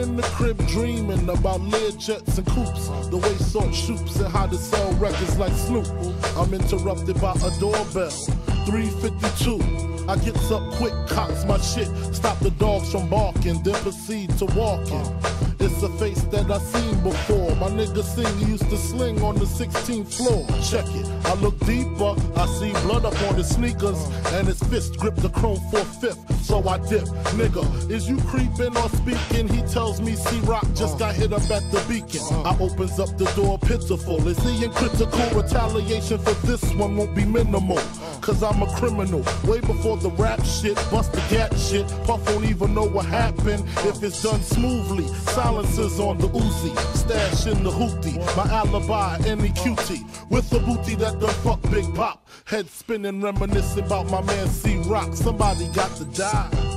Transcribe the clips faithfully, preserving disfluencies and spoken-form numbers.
in the crib dreaming about Learjets and coops, the way Salt shoots and how to sell records like Snoop. I'm interrupted by a doorbell, three fifty-two. I gets up quick, cocks my shit, stop the dogs from barking, then proceed to walking. It's a face that I seen before. My nigga sing, he used to sling on the sixteenth floor. Check it, I look deeper, I see blood up on his sneakers, and his fist grip the chrome four-fifth. So I dip, nigga, is you creeping or speaking? He tells me C-Rock just got hit up at the Beacon. I opens up the door pitiful. Is he in critical? Retaliation for this one won't be minimal, cause I'm a criminal. Way before the rap shit, bust the gat shit. Puff won't even know what happened if it's done smoothly. Silencers on the Uzi, stash in the hoopty. My alibi, any cutie, with the booty that done fuck Big Pop. Head spinning, reminiscing about my man C-Rock. Somebody got to die.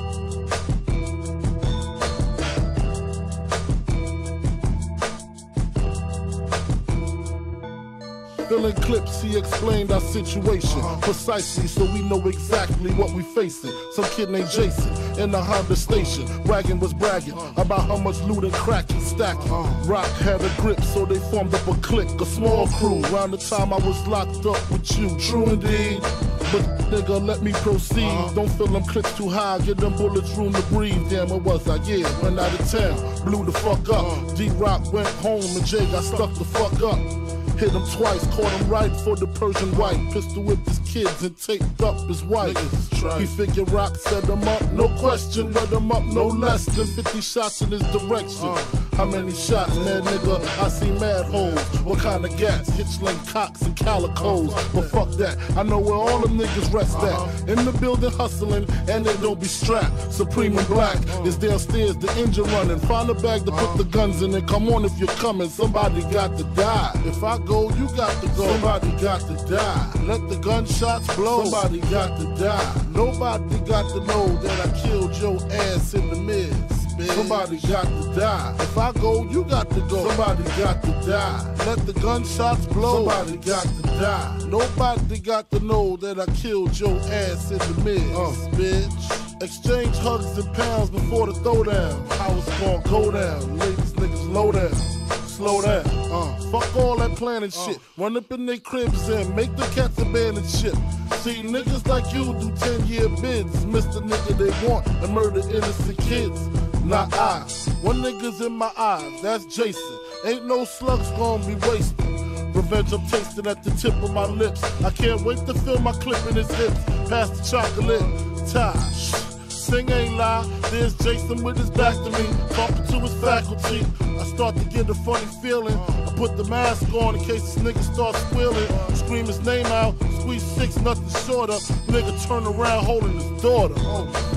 Filling clips, he explained our situation precisely, so we know exactly what we facing. Some kid named Jason in the Honda station, bragging was bragging about how much loot and crack he stacking. Rock had a grip, so they formed up a clique, a small crew. Around the time I was locked up with you, true indeed. But nigga, let me proceed. Don't fill them clips too high, give them bullets room to breathe. Damn, what was I? Yeah, went out of town, blew the fuck up. D-Rock went home and Jay got stuck the fuck up. Hit him twice, caught him right for the Persian white. Pistol whipped his kids and taped up his wife. He figured Rock set him up, no question. Let him up no less than fifty shots in his direction. How many shots, man, nigga? I see mad holes. What kind of gas? Hitchling cocks and calicos. But fuck that, I know where all them niggas rest at. In the building hustling, and they don't be strapped. Supreme and Black is downstairs, the engine running. Find a bag to put the guns in and come on if you're coming. Somebody got to die. If I go, you got to go. Somebody got to die. Let the gunshots blow. Somebody got to die. Nobody got to know that I killed your ass in the midst. Somebody got to die. If I go, you got to go. Somebody got to die. Let the gunshots blow. Somebody got to die. Nobody got to know that I killed your ass in the midst, uh, bitch. Exchange hugs and pounds before the throwdown. How it's gonna go down. Ladies, niggas, low down. Slow down. Uh, fuck all that planning uh, shit. Run up in their cribs and make the cats abandon shit. See, niggas like you do ten-year bids. Mister Nigga they want and murder innocent kids. Not I. One nigga's in my eyes, that's Jason. Ain't no slugs gonna be wasted. Revenge I'm tasting at the tip of my lips. I can't wait to feel my clip in his hips. Pass the chocolate. Tosh. Sing ain't lie. There's Jason with his back to me, talking to his faculty. I start to get a funny feeling. I put the mask on in case this nigga starts squealing. Scream his name out, squeeze six, nothing shorter. Nigga turn around holding his daughter.